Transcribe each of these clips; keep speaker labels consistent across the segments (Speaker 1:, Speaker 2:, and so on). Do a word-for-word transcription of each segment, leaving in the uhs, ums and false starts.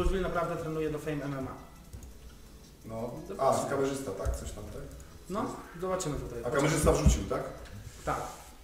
Speaker 1: Kruszwil naprawdę trenuje do Fame M M A.
Speaker 2: No, a, z kamerzysta, tak? Coś tam, tak?
Speaker 1: No, zobaczymy tutaj.
Speaker 2: A kamerzysta wrzucił, tak?
Speaker 1: Tak.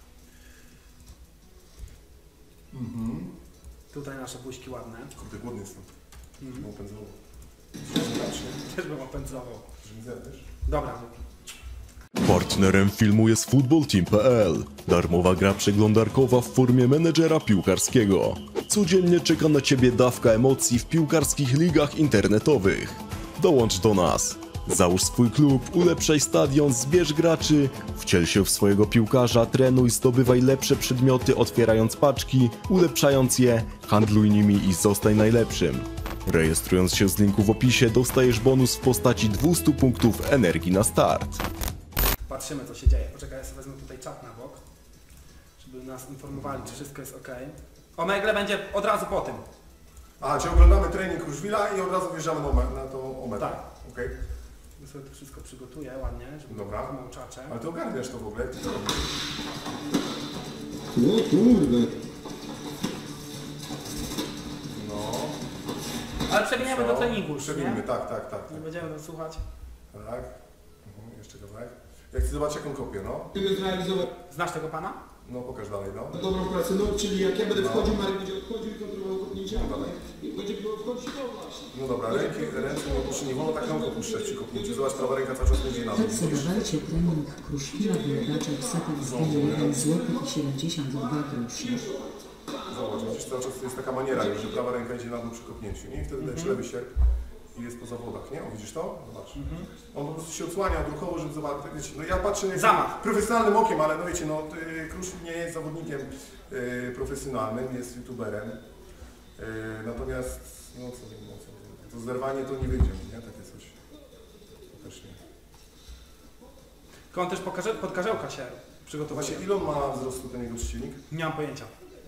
Speaker 2: Mhm.
Speaker 1: Tutaj nasze buźki ładne.
Speaker 2: Kurde, głodny jestem.
Speaker 1: Mhm.
Speaker 2: Bym opędzował.
Speaker 1: Też bym opędzował.
Speaker 2: Że mi zjadłeś?
Speaker 1: Dobra.
Speaker 3: Partnerem filmu jest futbolteam kropka p l. Darmowa gra przeglądarkowa w formie menedżera piłkarskiego. Codziennie czeka na Ciebie dawka emocji w piłkarskich ligach internetowych. Dołącz do nas. Załóż swój klub, ulepszaj stadion, zbierz graczy, wciel się w swojego piłkarza, trenuj, zdobywaj lepsze przedmioty, otwierając paczki, ulepszając je, handluj nimi i zostań najlepszym. Rejestrując się z linku w opisie, dostajesz bonus w postaci dwieście punktów energii na start.
Speaker 1: Patrzymy, co się dzieje. Poczekaj, ja sobie wezmę tutaj czat na bok, żeby nas informowali, czy wszystko jest ok. Omegle będzie od razu po tym.
Speaker 2: A, czyli oglądamy trening Kruszwila i od razu wjeżdżamy na, ome- na tą ometę.
Speaker 1: Tak.
Speaker 2: Okej.
Speaker 1: Ja sobie to wszystko przygotuję ładnie, żeby
Speaker 2: Dobra.
Speaker 1: było małczacze.
Speaker 2: Ale ty ogarniasz to w ogóle? Ty co robisz?
Speaker 4: No kurde.
Speaker 2: No.
Speaker 1: Ale przewiniemy
Speaker 2: Co?
Speaker 1: do treningu już,
Speaker 2: Przewinimy,
Speaker 1: nie?
Speaker 2: tak, tak, tak.
Speaker 1: Nie będziemy tam słuchać.
Speaker 2: Tak. Mhm, jeszcze kawałek. Ja chcę zobaczyć, jak on kopie, no.
Speaker 4: Chcemy zrealizować
Speaker 1: Znasz tego pana?
Speaker 2: No, pokaż dalej, no.
Speaker 4: dobrą pracę, no czyli jak ja będę
Speaker 2: No.
Speaker 4: wchodził, Marek będzie odchodził i kontrolował kopnięcia.
Speaker 2: No dalej.
Speaker 4: I będzie było wchodzić, no właśnie.
Speaker 2: No dobra, ręki, ręce nie opuszczę, nie wolno tak rąk opuszczać przy kopnięciu. Zobacz, prawa ręka cały czas będzie na dół.
Speaker 5: Obserwowajcie trening Kruszwila Wiedaczek Setek z jeden złoty i siedemdziesiąt dwa groszy.
Speaker 2: Zobacz, widzisz, cały czas to jest taka maniera już, że prawa ręka idzie na dół przy kopnięciu, nie? I wtedy leci lewy sierp i jest po zawodach, nie? O, widzisz to? Zobacz. On po prostu się odsłania odruchowo, żeby zobaczyć, tak wiecie, no ja patrzę jak
Speaker 1: Zamach.
Speaker 2: profesjonalnym okiem, ale no wiecie, no y, Kruszwil nie jest zawodnikiem y, profesjonalnym, jest youtuberem. Y, natomiast, no co wiem, no co wiem, to zerwanie to nie wyjdzie, nie? Takie coś. To też nie.
Speaker 1: Tylko on też pokaże, pod karzełka się
Speaker 2: To
Speaker 1: przygotowuje.
Speaker 2: właśnie, ile on ma wzrostu ten jego czcionik?
Speaker 1: Nie mam pojęcia.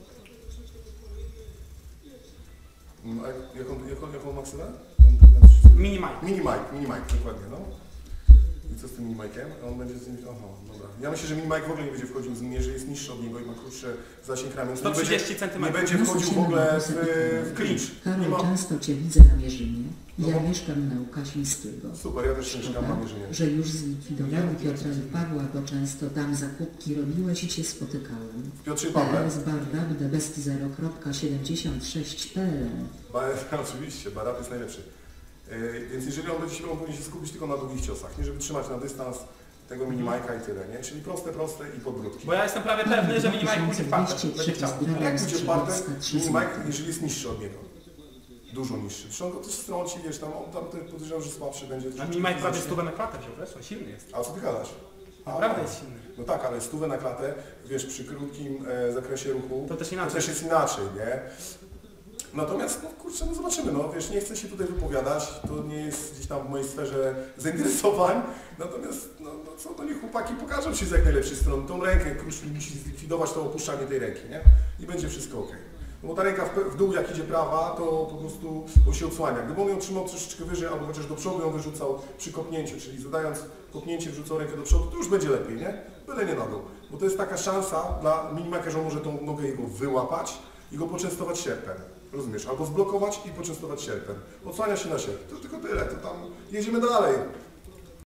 Speaker 2: No, a jak, jak, on, jak, on, jak on ma ksywę?
Speaker 1: Mini Mike.
Speaker 2: Mini Mike, mini Mike, dokładnie, no. I co z tym mini Mike'em? On będzie z nim... Aha, dobra. Ja myślę, że mini Mike w ogóle nie będzie wchodził z nim, jeżeli jest niższy od niego i ma krótszy zasięg ramion.
Speaker 1: sto trzydzieści centymetrów.
Speaker 2: Nie będzie wchodził w ogóle w, w clinch. Nie
Speaker 5: Karol,
Speaker 2: ma...
Speaker 5: często Cię widzę na Mierzynie. Ja
Speaker 2: No.
Speaker 5: mieszkam na Łukasińskiego.
Speaker 2: Super, ja też mieszkam na
Speaker 5: Szkoda,
Speaker 2: Mierzynie.
Speaker 5: że już zlikwidowali Piotra i Pawła, bo często tam zakupki robiłeś i Cię spotykałem.
Speaker 2: W Piotrze i Pawle.
Speaker 5: P S Bardab the best zero siedemdziesiąt sześć kropka p l.
Speaker 2: Ba- Oczywiście, Barab jest najlepszy. Yy, więc jeżeli on będzie się, on powinien się skupić tylko na długich ciosach, nie żeby trzymać na dystans tego mini Mike'a i tyle, nie? Czyli proste, proste i podbródki.
Speaker 1: Bo ja jestem prawie pewny, że Mini Mike pójdzie w partę. Będzie chciał.
Speaker 2: A jak będzie w partę, mini Mike, jeżeli jest niższy od niego? Dużo niższy. Zresztą on go też strąci, wiesz, tam, on tam podejrzewam, że słabszy będzie.
Speaker 1: A Mini Mike prawie stówę na klatę wziął, wiesz? On silny jest.
Speaker 2: A co ty gadasz? A,
Speaker 1: Naprawdę jest silny.
Speaker 2: No tak, ale stówę na klatę, wiesz, przy krótkim e, zakresie ruchu,
Speaker 1: To też inaczej.
Speaker 2: to też jest inaczej, nie? Natomiast, no kurczę, no zobaczymy, no wiesz, nie chcę się tutaj wypowiadać, to nie jest gdzieś tam w mojej sferze zainteresowań, natomiast, no, no co, to niech chłopaki pokażą się z jak najlepszej strony, tą rękę, Kruszwil musi zlikwidować to opuszczanie tej ręki, nie? I będzie wszystko ok. No bo ta ręka w, w dół, jak idzie prawa, to po prostu on się odsłania. Gdyby on ją trzymał troszeczkę wyżej, albo chociaż do przodu ją wyrzucał przy kopnięciu, czyli zadając kopnięcie, wrzucał rękę do przodu, to już będzie lepiej, nie? Byle nie na dół. Bo to jest taka szansa dla minimaka, że on może tą nogę jego wyłapać i go poczęstować sierpem. Rozumiesz? Albo zblokować i poczęstować sierpem. Odsłania się na sierp. To tylko tyle, to tam jedziemy dalej.